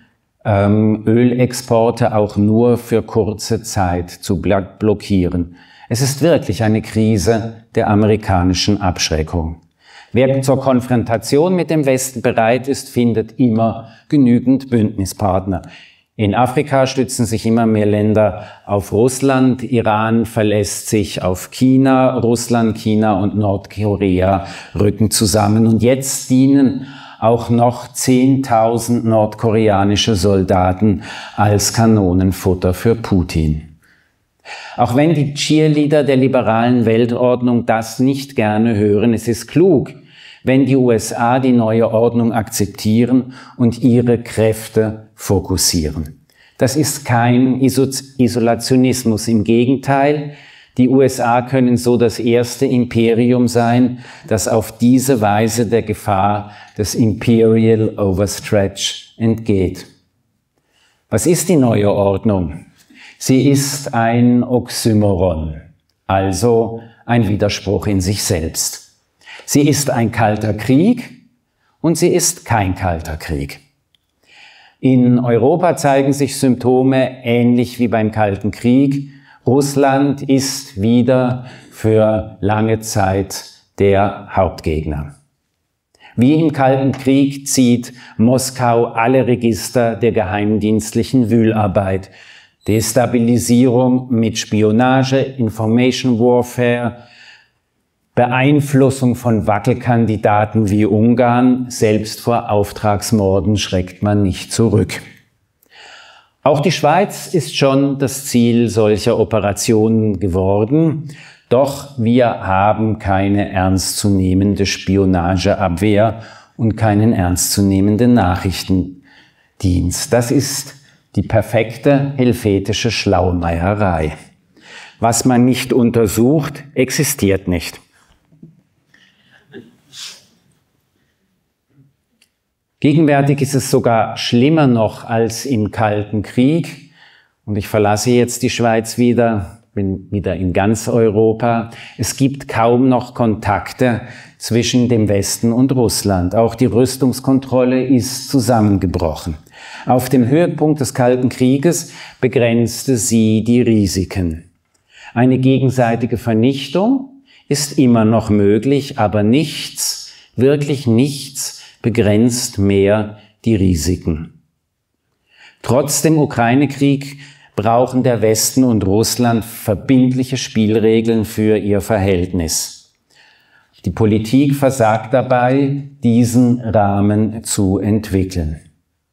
Ölexporte auch nur für kurze Zeit zu blockieren. Es ist wirklich eine Krise der amerikanischen Abschreckung. Wer zur Konfrontation mit dem Westen bereit ist, findet immer genügend Bündnispartner. In Afrika stützen sich immer mehr Länder auf Russland, Iran verlässt sich auf China, Russland, China und Nordkorea rücken zusammen. Und jetzt dienen auch noch 10.000 nordkoreanische Soldaten als Kanonenfutter für Putin. Auch wenn die Cheerleader der liberalen Weltordnung das nicht gerne hören, es ist klug, wenn die USA die neue Ordnung akzeptieren und ihre Kräfte fokussieren. Das ist kein Isolationismus, im Gegenteil, die USA können so das erste Imperium sein, das auf diese Weise der Gefahr des Imperial Overstretch entgeht. Was ist die neue Ordnung? Sie ist ein Oxymoron, also ein Widerspruch in sich selbst. Sie ist ein kalter Krieg und sie ist kein kalter Krieg. In Europa zeigen sich Symptome ähnlich wie beim Kalten Krieg. Russland ist wieder für lange Zeit der Hauptgegner. Wie im Kalten Krieg zieht Moskau alle Register der geheimdienstlichen Wühlarbeit. Destabilisierung mit Spionage, Information Warfare, Beeinflussung von Wackelkandidaten wie Ungarn, selbst vor Auftragsmorden schreckt man nicht zurück. Auch die Schweiz ist schon das Ziel solcher Operationen geworden, doch wir haben keine ernstzunehmende Spionageabwehr und keinen ernstzunehmenden Nachrichtendienst. Das ist die perfekte helvetische Schlaumeierei. Was man nicht untersucht, existiert nicht. Gegenwärtig ist es sogar schlimmer noch als im Kalten Krieg. Und ich verlasse jetzt die Schweiz wieder, bin wieder in ganz Europa. Es gibt kaum noch Kontakte zwischen dem Westen und Russland. Auch die Rüstungskontrolle ist zusammengebrochen. Auf dem Höhepunkt des Kalten Krieges begrenzte sie die Risiken. Eine gegenseitige Vernichtung ist immer noch möglich, aber nichts, wirklich nichts, begrenzt mehr die Risiken. Trotz dem Ukraine-Krieg brauchen der Westen und Russland verbindliche Spielregeln für ihr Verhältnis. Die Politik versagt dabei, diesen Rahmen zu entwickeln.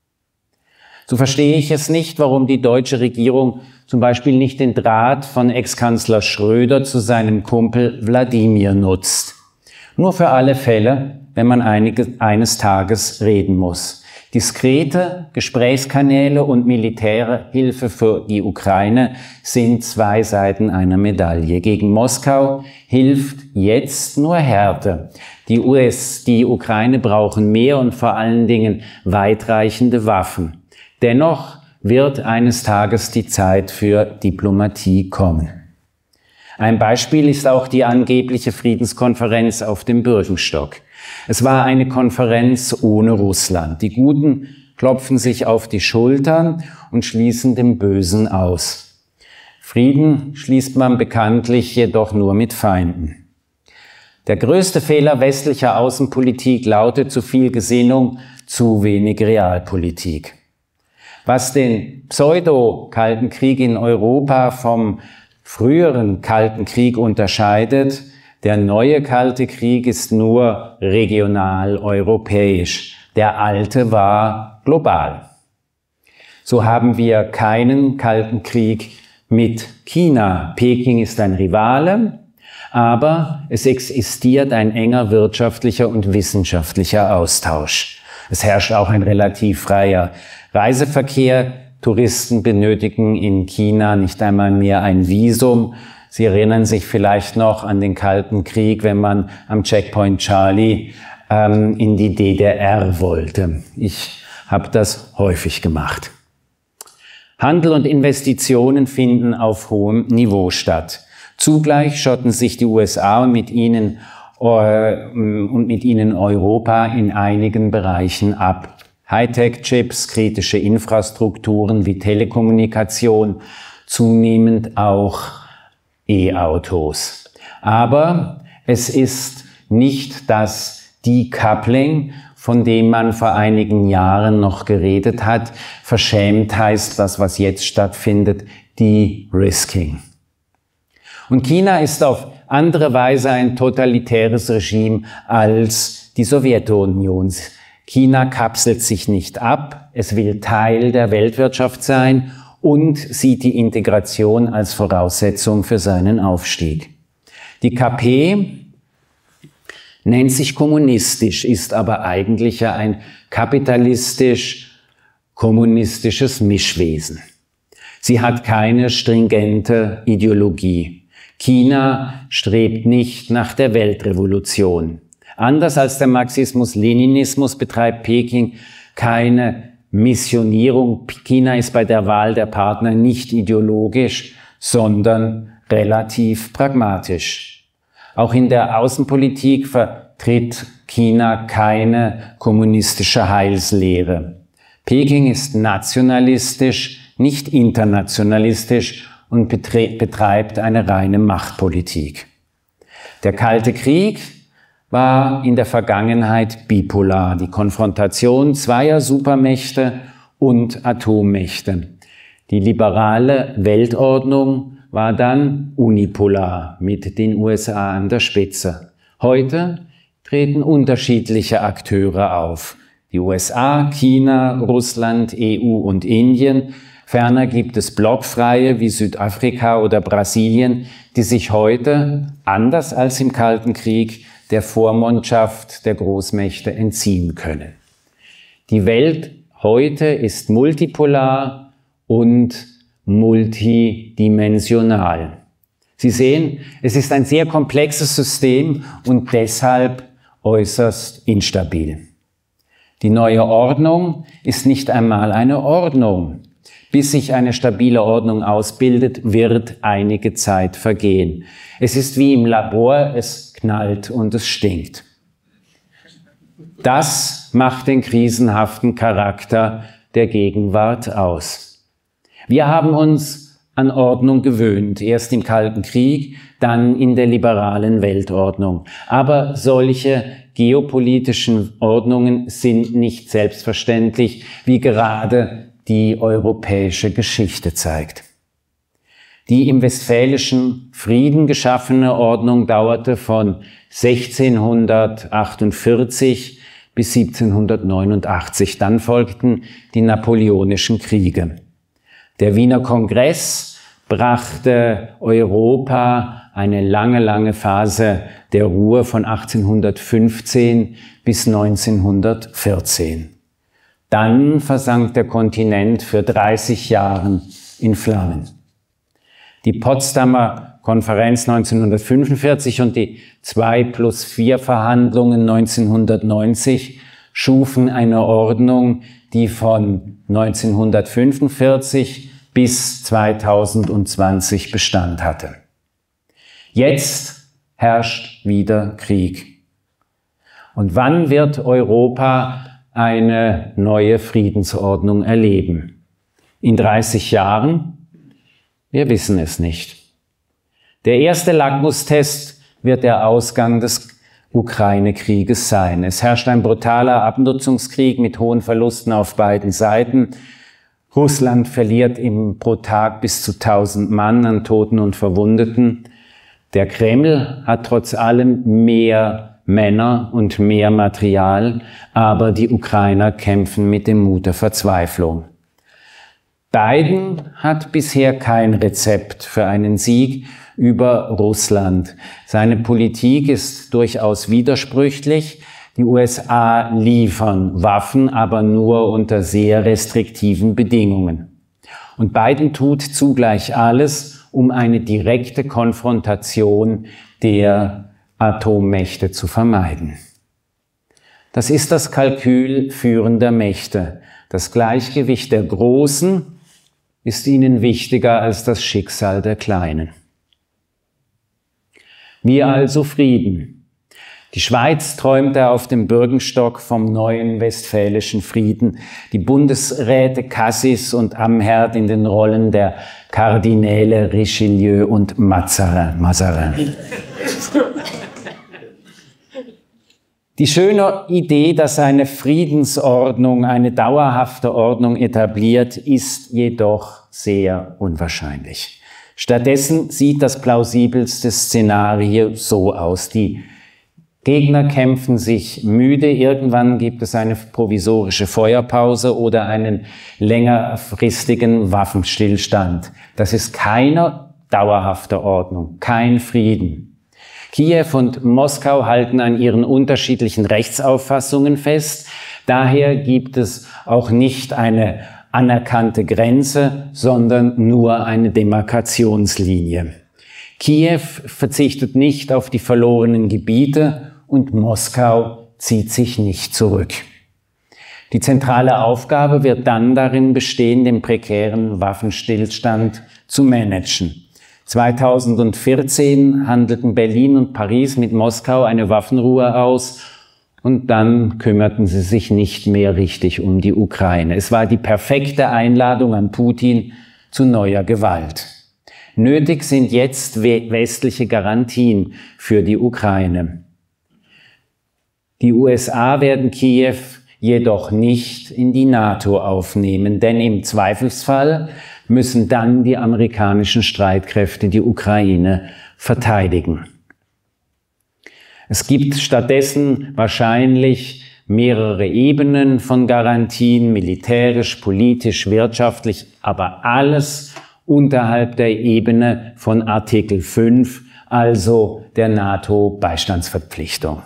So verstehe ich es nicht, warum die deutsche Regierung zum Beispiel nicht den Draht von Ex-Kanzler Schröder zu seinem Kumpel Wladimir nutzt. Nur für alle Fälle, wenn man eines Tages reden muss. Diskrete Gesprächskanäle und Militärhilfe für die Ukraine sind zwei Seiten einer Medaille. Gegen Moskau hilft jetzt nur Härte. Die Ukraine brauchen mehr und vor allen Dingen weitreichende Waffen. Dennoch wird eines Tages die Zeit für Diplomatie kommen. Ein Beispiel ist auch die angebliche Friedenskonferenz auf dem Bürgenstock. Es war eine Konferenz ohne Russland. Die Guten klopfen sich auf die Schultern und schließen dem Bösen aus. Frieden schließt man bekanntlich jedoch nur mit Feinden. Der größte Fehler westlicher Außenpolitik lautet zu viel Gesinnung, zu wenig Realpolitik. Was den Pseudo-Kalten Krieg in Europa vom früheren Kalten Krieg unterscheidet, der neue Kalte Krieg ist nur regional europäisch. Der alte war global. So haben wir keinen Kalten Krieg mit China. Peking ist ein Rivale, aber es existiert ein enger wirtschaftlicher und wissenschaftlicher Austausch. Es herrscht auch ein relativ freier Reiseverkehr. Touristen benötigen in China nicht einmal mehr ein Visum. Sie erinnern sich vielleicht noch an den Kalten Krieg, wenn man am Checkpoint Charlie in die DDR wollte. Ich habe das häufig gemacht. Handel und Investitionen finden auf hohem Niveau statt. Zugleich schotten sich die USA und mit ihnen Europa in einigen Bereichen ab. Hightech-Chips, kritische Infrastrukturen wie Telekommunikation, zunehmend auch E-Autos. Aber es ist nicht das Decoupling, von dem man vor einigen Jahren noch geredet hat. Verschämt heißt das, was jetzt stattfindet, De-Risking. Und China ist auf andere Weise ein totalitäres Regime als die Sowjetunion. China kapselt sich nicht ab, es will Teil der Weltwirtschaft sein und sieht die Integration als Voraussetzung für seinen Aufstieg. Die KP nennt sich kommunistisch, ist aber eigentlich ja ein kapitalistisch-kommunistisches Mischwesen. Sie hat keine stringente Ideologie. China strebt nicht nach der Weltrevolution. Anders als der Marxismus-Leninismus betreibt Peking keine Missionierung. China ist bei der Wahl der Partner nicht ideologisch, sondern relativ pragmatisch. Auch in der Außenpolitik vertritt China keine kommunistische Heilslehre. Peking ist nationalistisch, nicht internationalistisch und betreibt eine reine Machtpolitik. Der Kalte Krieg war in der Vergangenheit bipolar, die Konfrontation zweier Supermächte und Atommächte. Die liberale Weltordnung war dann unipolar mit den USA an der Spitze. Heute treten unterschiedliche Akteure auf. Die USA, China, Russland, EU und Indien. Ferner gibt es Blockfreie wie Südafrika oder Brasilien, die sich heute, anders als im Kalten Krieg, der Vormundschaft der Großmächte entziehen können. Die Welt heute ist multipolar und multidimensional. Sie sehen, es ist ein sehr komplexes System und deshalb äußerst instabil. Die neue Ordnung ist nicht einmal eine Ordnung. Bis sich eine stabile Ordnung ausbildet, wird einige Zeit vergehen. Es ist wie im Labor, es knallt und es stinkt. Das macht den krisenhaften Charakter der Gegenwart aus. Wir haben uns an Ordnung gewöhnt, erst im Kalten Krieg, dann in der liberalen Weltordnung. Aber solche geopolitischen Ordnungen sind nicht selbstverständlich, wie gerade die europäische Geschichte zeigt. Die im Westfälischen Frieden geschaffene Ordnung dauerte von 1648 bis 1789. Dann folgten die Napoleonischen Kriege. Der Wiener Kongress brachte Europa eine lange Phase der Ruhe von 1815 bis 1914. Dann versank der Kontinent für 30 Jahre in Flammen. Die Potsdamer Konferenz 1945 und die 2+4 Verhandlungen 1990 schufen eine Ordnung, die von 1945 bis 2020 Bestand hatte. Jetzt herrscht wieder Krieg. Und wann wird Europa eine neue Friedensordnung erleben? In 30 Jahren? Wir wissen es nicht. Der erste Lackmustest wird der Ausgang des Ukraine-Krieges sein. Es herrscht ein brutaler Abnutzungskrieg mit hohen Verlusten auf beiden Seiten. Russland verliert pro Tag bis zu 1000 Mann an Toten und Verwundeten. Der Kreml hat trotz allem mehr Männer und mehr Material, aber die Ukrainer kämpfen mit dem Mut der Verzweiflung. Biden hat bisher kein Rezept für einen Sieg über Russland. Seine Politik ist durchaus widersprüchlich. Die USA liefern Waffen, aber nur unter sehr restriktiven Bedingungen. Und Biden tut zugleich alles, um eine direkte Konfrontation der Atommächte zu vermeiden. Das ist das Kalkül führender Mächte. Das Gleichgewicht der Großen ist ihnen wichtiger als das Schicksal der Kleinen. Wir also Frieden. Die Schweiz träumte auf dem Bürgenstock vom neuen westfälischen Frieden. Die Bundesräte Cassis und Amherd in den Rollen der Kardinäle Richelieu und Mazarin. Die schöne Idee, dass eine Friedensordnung, eine dauerhafte Ordnung etabliert, ist jedoch sehr unwahrscheinlich. Stattdessen sieht das plausibelste Szenario so aus. Die Gegner kämpfen sich müde, irgendwann gibt es eine provisorische Feuerpause oder einen längerfristigen Waffenstillstand. Das ist keine dauerhafte Ordnung, kein Frieden. Kiew und Moskau halten an ihren unterschiedlichen Rechtsauffassungen fest. Daher gibt es auch nicht eine anerkannte Grenze, sondern nur eine Demarkationslinie. Kiew verzichtet nicht auf die verlorenen Gebiete und Moskau zieht sich nicht zurück. Die zentrale Aufgabe wird dann darin bestehen, den prekären Waffenstillstand zu managen. 2014 handelten Berlin und Paris mit Moskau eine Waffenruhe aus und dann kümmerten sie sich nicht mehr richtig um die Ukraine. Es war die perfekte Einladung an Putin zu neuer Gewalt. Nötig sind jetzt westliche Garantien für die Ukraine. Die USA werden Kiew jedoch nicht in die NATO aufnehmen, denn im Zweifelsfall müssen dann die amerikanischen Streitkräfte die Ukraine verteidigen. Es gibt stattdessen wahrscheinlich mehrere Ebenen von Garantien, militärisch, politisch, wirtschaftlich, aber alles unterhalb der Ebene von Artikel 5, also der NATO-Beistandsverpflichtung.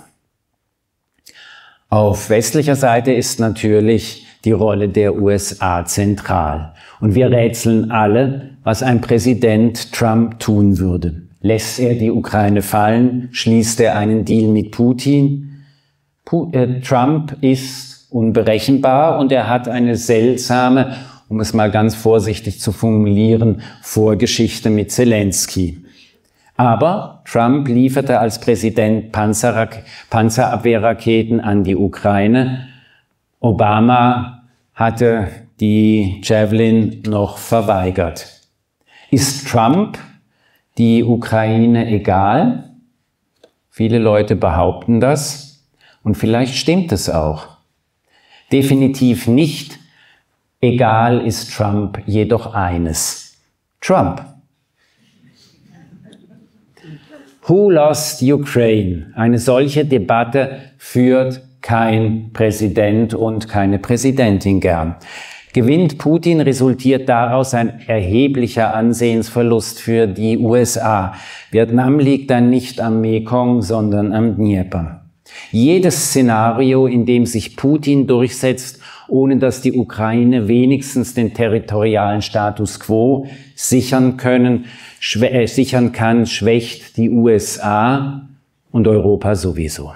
Auf westlicher Seite ist natürlich die Rolle der USA zentral. Und wir rätseln alle, was ein Präsident Trump tun würde. Lässt er die Ukraine fallen? Schließt er einen Deal mit Putin? Trump ist unberechenbar und er hat eine seltsame, um es mal ganz vorsichtig zu formulieren, Vorgeschichte mit Zelensky. Aber Trump lieferte als Präsident Panzerabwehrraketen an die Ukraine. Obama hatte die Javelin noch verweigert. Ist Trump die Ukraine egal? Viele Leute behaupten das. Und vielleicht stimmt es auch. Definitiv nicht egal ist Trump jedoch eines. Trump. Who lost Ukraine? Eine solche Debatte führt kein Präsident und keine Präsidentin gern. Gewinnt Putin, resultiert daraus ein erheblicher Ansehensverlust für die USA. Vietnam liegt dann nicht am Mekong, sondern am Dnieper. Jedes Szenario, in dem sich Putin durchsetzt, ohne dass die Ukraine wenigstens den territorialen Status quo sichern kann, schwächt die USA und Europa sowieso.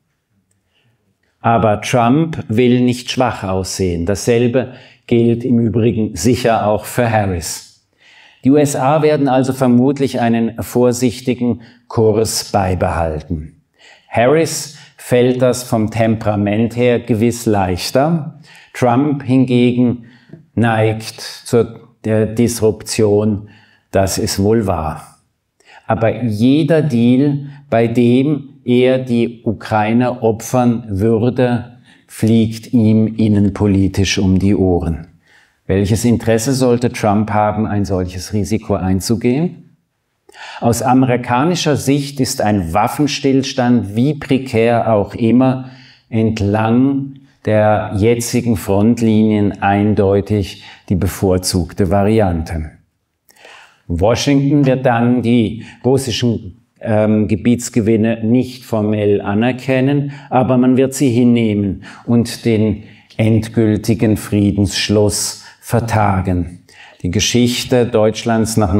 Aber Trump will nicht schwach aussehen. Dasselbe gilt im Übrigen sicher auch für Harris. Die USA werden also vermutlich einen vorsichtigen Kurs beibehalten. Harris fällt das vom Temperament her gewiss leichter. Trump hingegen neigt zur Disruption, das ist wohl wahr. Aber jeder Deal, bei dem er die Ukraine opfern würde, fliegt ihm innenpolitisch um die Ohren. Welches Interesse sollte Trump haben, ein solches Risiko einzugehen? Aus amerikanischer Sicht ist ein Waffenstillstand, wie prekär auch immer, entlang der jetzigen Frontlinien eindeutig die bevorzugte Variante. Washington wird dann die russischen Gebietsgewinne nicht formell anerkennen, aber man wird sie hinnehmen und den endgültigen Friedensschluss vertagen. Die Geschichte Deutschlands nach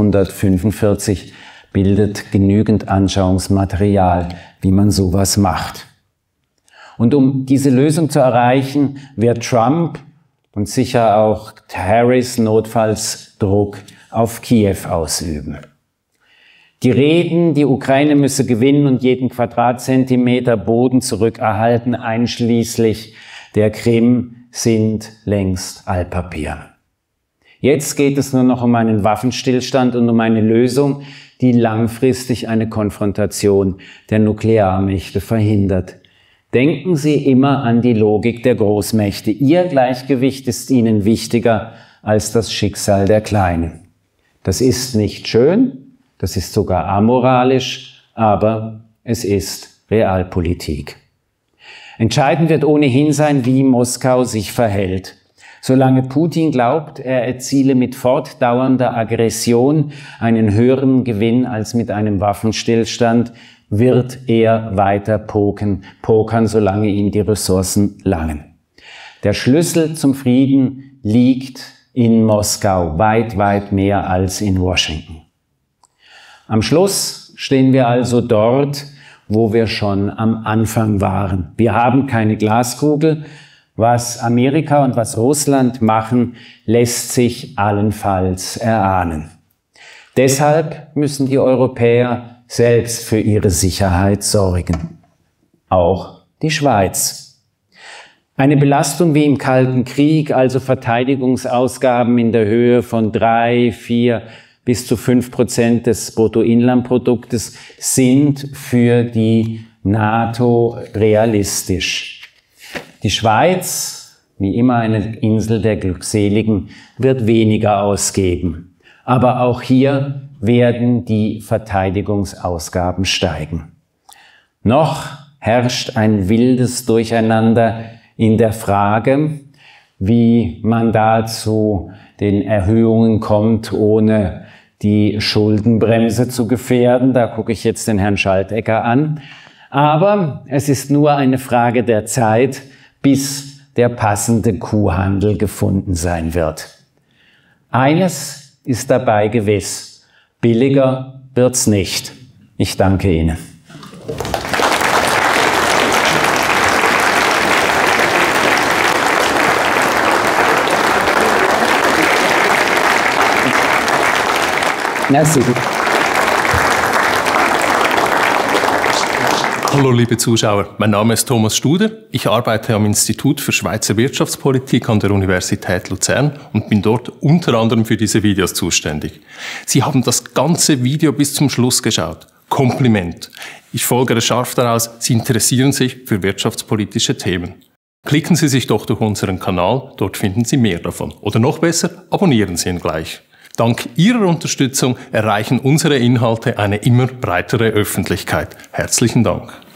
1945 bildet genügend Anschauungsmaterial, wie man sowas macht. Und um diese Lösung zu erreichen, wird Trump und sicher auch Harris notfalls Druck auf Kiew ausüben. Die Reden, die Ukraine müsse gewinnen und jeden Quadratzentimeter Boden zurückerhalten, einschließlich der Krim, sind längst Altpapier. Jetzt geht es nur noch um einen Waffenstillstand und um eine Lösung, die langfristig eine Konfrontation der Nuklearmächte verhindert. Denken Sie immer an die Logik der Großmächte. Ihr Gleichgewicht ist ihnen wichtiger als das Schicksal der Kleinen. Das ist nicht schön, das ist sogar amoralisch, aber es ist Realpolitik. Entscheidend wird ohnehin sein, wie Moskau sich verhält. Solange Putin glaubt, er erziele mit fortdauernder Aggression einen höheren Gewinn als mit einem Waffenstillstand, wird er weiter pokern, solange ihm die Ressourcen langen. Der Schlüssel zum Frieden liegt in Moskau, weit, weit mehr als in Washington. Am Schluss stehen wir also dort, wo wir schon am Anfang waren. Wir haben keine Glaskugel. Was Amerika und was Russland machen, lässt sich allenfalls erahnen. Deshalb müssen die Europäer selbst für ihre Sicherheit sorgen. Auch die Schweiz. Eine Belastung wie im Kalten Krieg, also Verteidigungsausgaben in der Höhe von 3, 4 bis zu 5% des Bruttoinlandproduktes, sind für die NATO realistisch. Die Schweiz, wie immer eine Insel der Glückseligen, wird weniger ausgeben. Aber auch hier werden die Verteidigungsausgaben steigen. Noch herrscht ein wildes Durcheinander in der Frage, wie man da zu den Erhöhungen kommt, ohne die Schuldenbremse zu gefährden. Da gucke ich jetzt den Herrn Schaltegger an. Aber es ist nur eine Frage der Zeit, bis der passende Kuhhandel gefunden sein wird. Eines ist dabei gewiss: billiger wird's nicht. Ich danke Ihnen. Merci. Hallo liebe Zuschauer, mein Name ist Thomas Studer. Ich arbeite am Institut für Schweizer Wirtschaftspolitik an der Universität Luzern und bin dort unter anderem für diese Videos zuständig. Sie haben das ganze Video bis zum Schluss geschaut. Kompliment. Ich folgere scharf daraus, Sie interessieren sich für wirtschaftspolitische Themen. Klicken Sie sich doch durch unseren Kanal, dort finden Sie mehr davon. Oder noch besser, abonnieren Sie ihn gleich. Dank Ihrer Unterstützung erreichen unsere Inhalte eine immer breitere Öffentlichkeit. Herzlichen Dank.